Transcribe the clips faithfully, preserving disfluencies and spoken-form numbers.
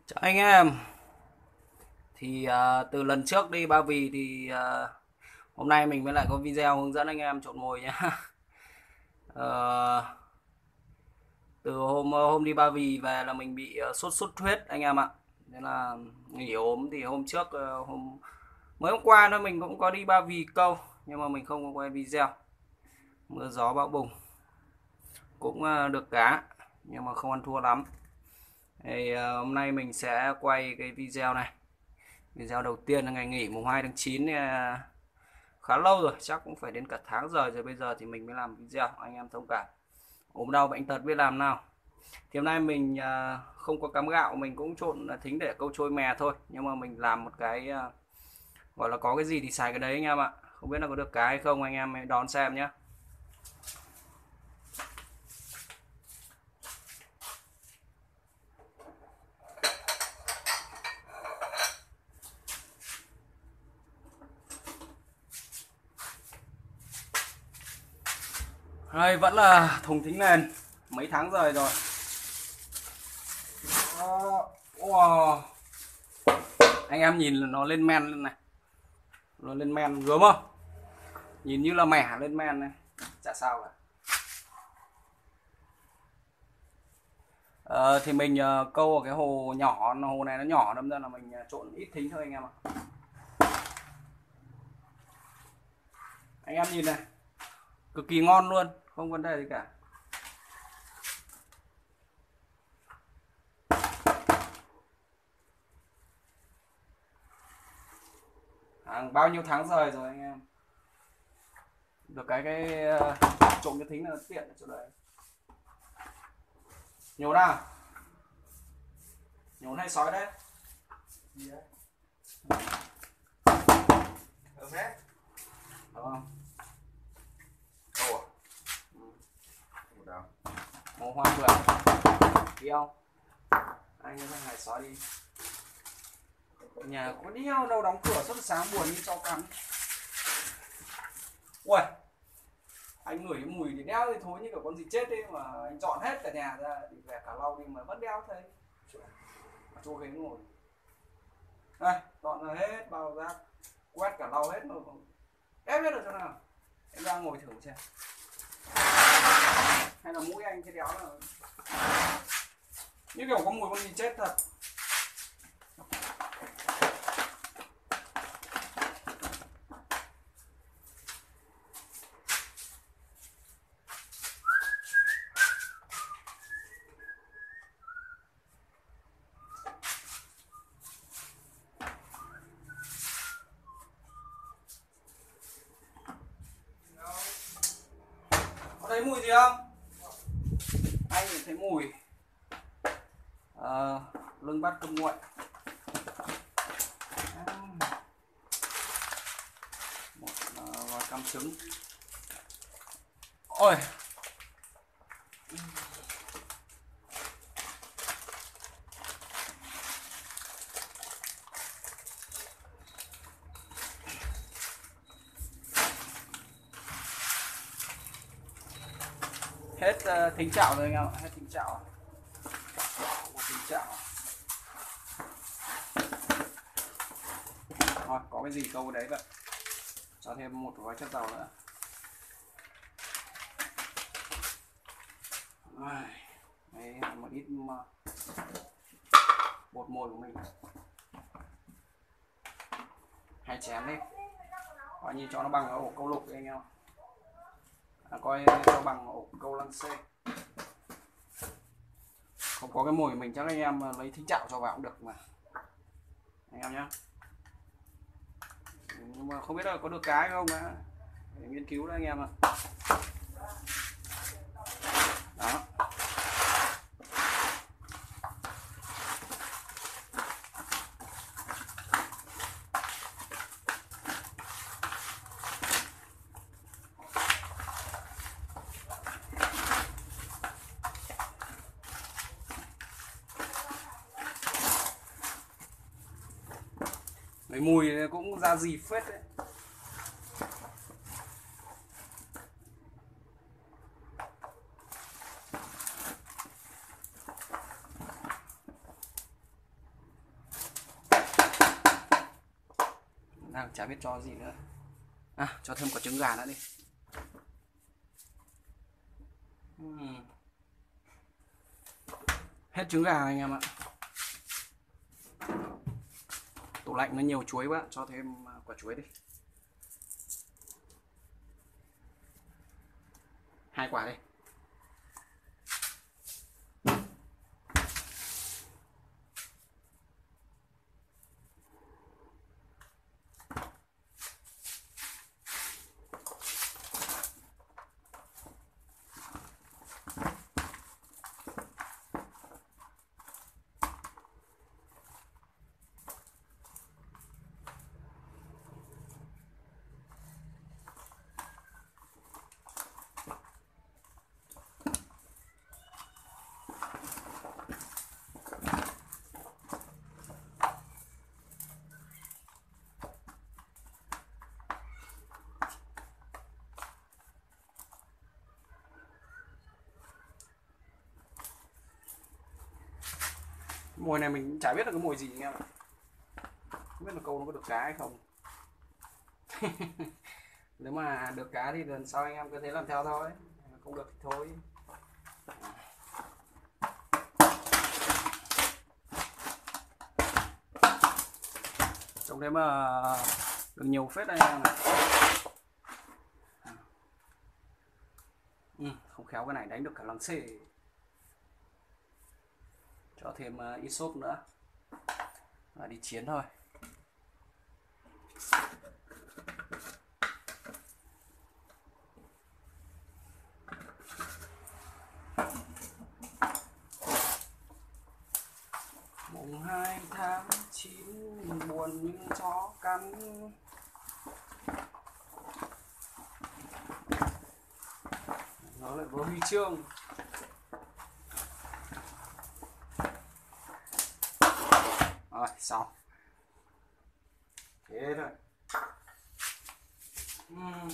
Chào anh em. Thì à, từ lần trước đi Ba Vì thì à, hôm nay mình mới lại có video hướng dẫn anh em trộn mồi nhá. Ờ, từ hôm hôm đi Ba Vì về là mình bị ờ, sốt xuất huyết anh em ạ. Nên là nghỉ ốm thì hôm trước ờ, hôm mới hôm qua thôi mình cũng có đi Ba Vì câu nhưng mà mình không có quay video. Mưa gió bão bùng cũng ờ, được cá nhưng mà không ăn thua lắm. Thì ờ, hôm nay mình sẽ quay cái video này. Video đầu tiên là ngày nghỉ mùng hai tháng chín, à, khá lâu rồi, chắc cũng phải đến cả tháng rồi rồi bây giờ thì mình mới làm video, anh em thông cảm. Ốm đau bệnh tật biết làm nào. Thì hôm nay mình à, không có cám gạo, mình cũng trộn thính để câu trôi mè thôi, nhưng mà mình làm một cái à, gọi là có cái gì thì xài cái đấy anh em ạ. Không biết là có được cái hay không, anh em hãy đón xem nhé. Đây vẫn là thùng thính nền, mấy tháng rồi rồi. Wow. Anh em nhìn nó lên men lên này, nó lên men gớm không, nhìn như là mẻ lên men này, chả sao cả. Ờ, thì mình ờ, câu ở cái hồ nhỏ, hồ này nó nhỏ đâm ra là mình ờ, trộn ít thính thôi anh em ạ. Anh em nhìn này, cực kỳ ngon luôn, không vấn đề gì cả. Hàng bao nhiêu tháng rồi rồi anh em. Được cái cái ờ, trộn cái thính là tiện ở chỗ đấy. Nhổ nào, nhổ hay sói đấy. Gì đấy? Được đấy. Đúng không? Câu à? Ừ. Đâu? Màu hoa vườn. Đi không? Anh ơi, thằng này sói đi. Nhà có đeo đâu, đóng cửa suốt sáng buồn như cho cắn. Ui, anh ngửi cái mùi thì đeo thì thối như cả con gì chết đi, mà anh dọn hết cả nhà ra đi về cả lau đi mà vẫn đeo thấy. Chỗ ghế ngồi đây, dọn ra hết bao rác, quét cả lau hết mà ép hết được chỗ nào. Em ra ngồi thử xem, hay là mũi anh cái đéo là như kiểu có mùi con gì chết thật. Có thấy mùi gì không? Anh thì thấy mùi à, lưng bắt cơm nguội. Một gói cam trứng. Ôi, hết uh, thính chảo rồi anh em ạ, hết thính chảo. Thính chảo. Thôi, có cái gì câu đấy vậy. Cho thêm một gói chất dầu nữa. Đấy, một ít bột mồi của mình. Hai chén đi. Coi như cho nó bằng ổ câu lục đi anh em. À, coi cho bằng ổ câu lăng xê. Không có cái mồi của mình chắc anh em lấy thính chạo cho vào cũng được mà. Anh em nhé. Nhưng mà không biết là có được cái không á, để nghiên cứu đấy anh em ạ. Đó. Mấy mùi cũng ra gì phết đấy. đang chả biết cho gì nữa. À, cho thêm quả trứng gà nữa đi. Uhm. Hết trứng gà anh em ạ. Tủ lạnh nó nhiều chuối quá, cho thêm quả chuối đi. Hai quả đi. Mùi này mình chả biết là cái mùi gì anh em ạ. Không biết là câu nó có được cá hay không. Nếu mà được cá thì lần sau anh em cứ thế làm theo thôi, không được thì thôi. Trong đấy mà được nhiều phết anh em này. Ừ, không khéo cái này đánh được cả lăng xê. Cho thêm ít xốp nữa và đi chiến thôi. Mùng hai tháng chín buồn như chó cắn. Nó lại có huy chương. Rồi, xong. Thế thôi. Uhm.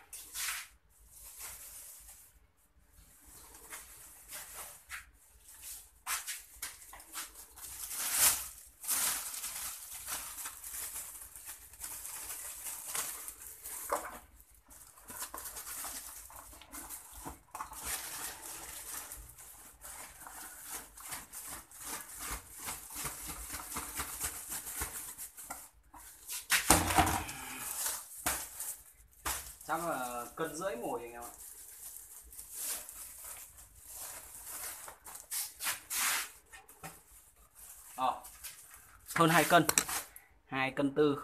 Chắc là cân rưỡi mồi anh em ạ. Ờ, hơn hai cân, hai cân tư.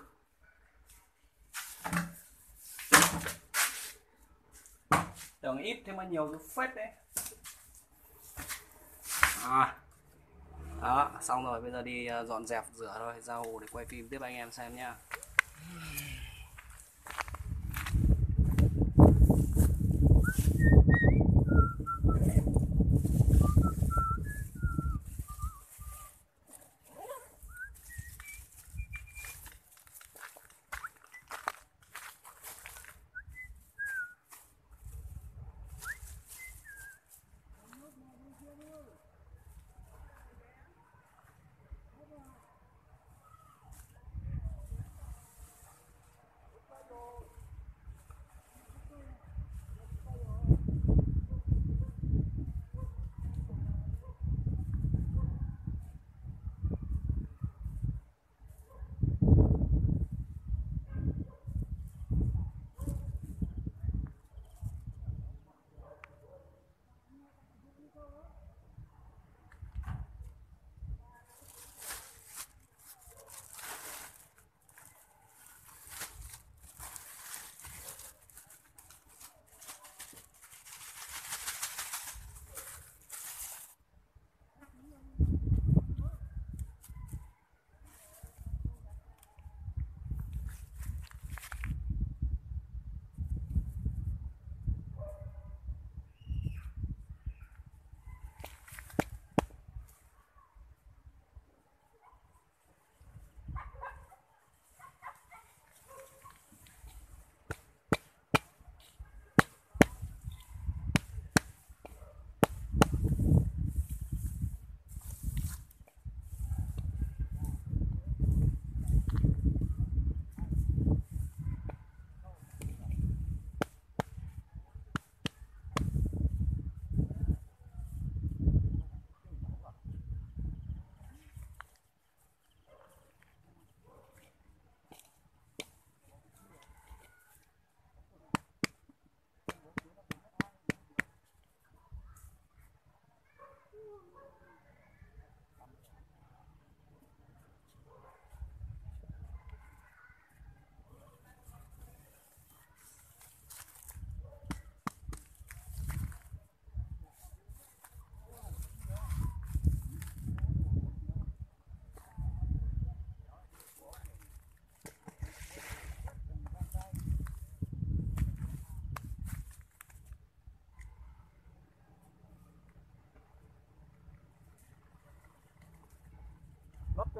Tưởng ít thế mà nhiều cái phết đấy. À, đó, xong rồi, bây giờ đi dọn dẹp rửa thôi, ra hồ để quay phim tiếp anh em xem nhá.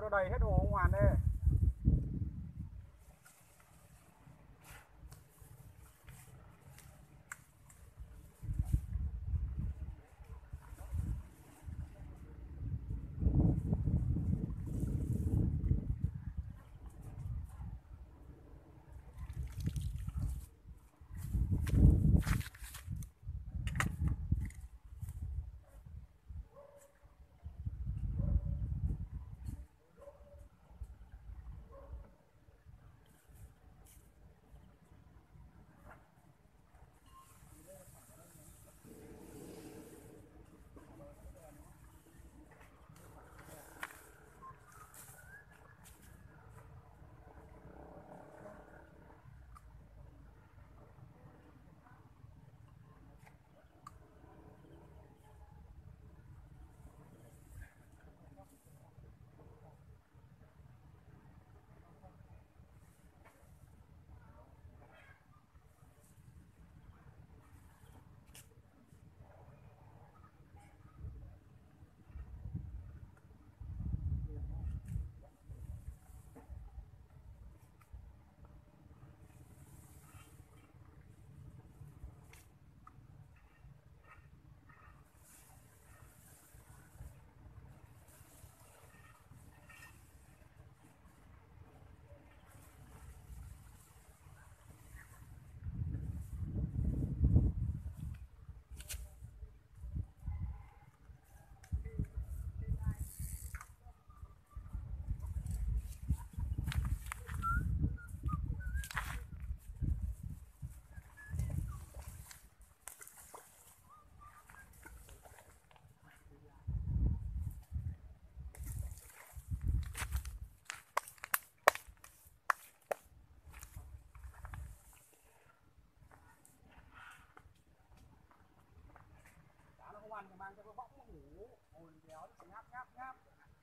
nó đầy hết hồ Hoàn đây. Mang cho cái bóng nó ngủ, ồn đéo nó ngáp ngáp ngáp.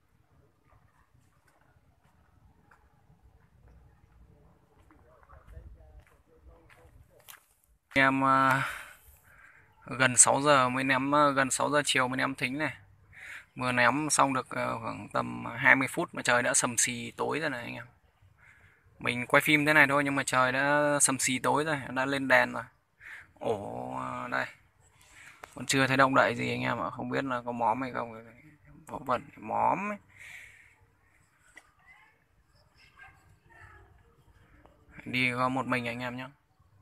Em uh, gần sáu giờ mới ném, uh, gần sáu giờ chiều mới ném thính này. Vừa ném xong được uh, khoảng tầm hai mươi phút mà trời đã sầm xì tối rồi này anh em. Mình quay phim thế này thôi nhưng mà trời đã sầm xì tối rồi, đã lên đèn rồi. Ổ uh, đây. Còn chưa thấy động đậy gì anh em ạ, không biết là có móm hay không. Vỏ vẩn móm ấy. Đi có một mình anh em nhé.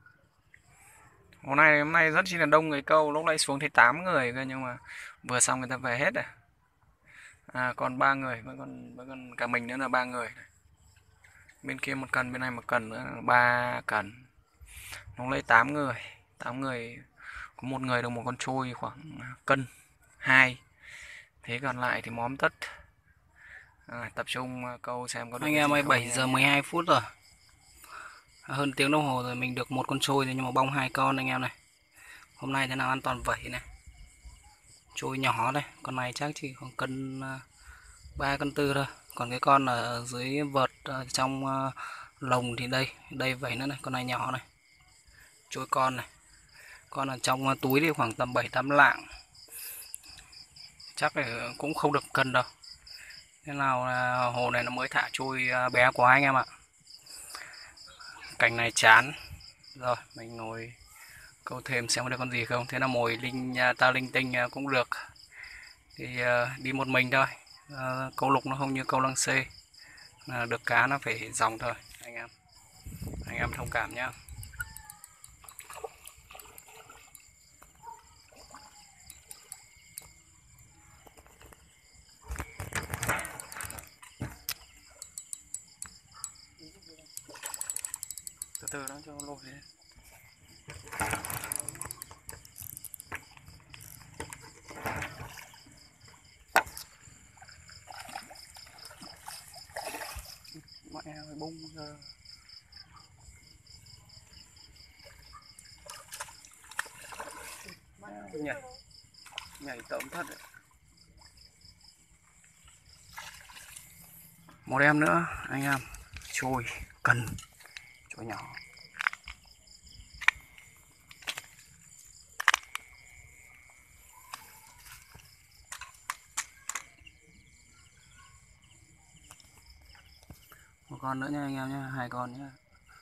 Hôm nay hôm nay rất chi là đông người câu, lúc nãy xuống thấy tám người cơ nhưng mà vừa xong người ta về hết rồi. À còn ba người, vẫn còn vẫn còn cả mình nữa là ba người. Bên kia một cần, bên này một cần nữa là ba cần. Lúc lấy tám người, tám người có một người được một con trôi khoảng cân hai. Thế còn lại thì móm tất. À, tập trung câu xem có được. Anh em ơi, bảy giờ mười hai phút rồi. Hơn tiếng đồng hồ rồi mình được một con trôi rồi nhưng mà bong hai con anh em này. Hôm nay thế nào an toàn vẩy này. Trôi nhỏ đây, con này chắc chỉ khoảng cân ba cân tư thôi. Còn cái con ở dưới vợt ở trong lồng thì đây, đây vẩy nữa này, con này nhỏ này. Trôi con này. Con ở trong túi thì khoảng tầm bảy tám lạng. Chắc là cũng không được cân đâu. Thế nào là hồ này nó mới thả trôi bé quá anh em ạ. Cảnh này chán. Rồi mình ngồi câu thêm xem có được con gì không. Thế là mồi linh ta linh tinh cũng được. Thì uh, đi một mình thôi. Uh, câu lục nó không như câu lăng xê. Uh, được cá nó phải dòng thôi anh em. Anh em thông cảm nhé. Từ từ nó cho lôi lên. Mẹ ơi bung giờ. Nhảy nhảy tẩm thật đấy. Một em nữa anh em, trôi cần, trôi nhỏ. một con nữa nha anh em nhé, hai con nhé.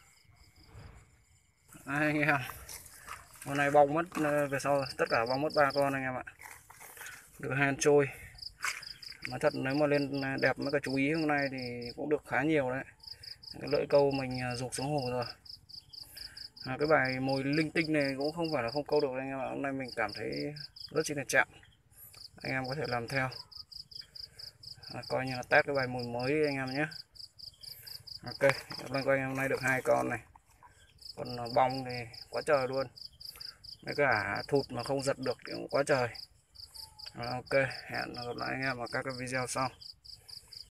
Đấy, anh em hôm nay bong mất, về sau tất cả bong mất ba con anh em ạ, được hàn trôi. Nói thật nếu mà lên đẹp với cả chú ý hôm nay thì cũng được khá nhiều đấy. Cái lưỡi câu mình rụt xuống hồ rồi. À, cái bài mồi linh tinh này cũng không phải là không câu được anh em ạ. Hôm nay mình cảm thấy rất chi là chạm. Anh em có thể làm theo. À, coi như là test cái bài mồi mới anh em nhé. Ok, loanh quanh hôm nay được hai con này. Còn bong thì quá trời luôn. Với cả thụt mà không giật được thì cũng quá trời. À, ok, hẹn gặp lại anh em ở các cái video sau.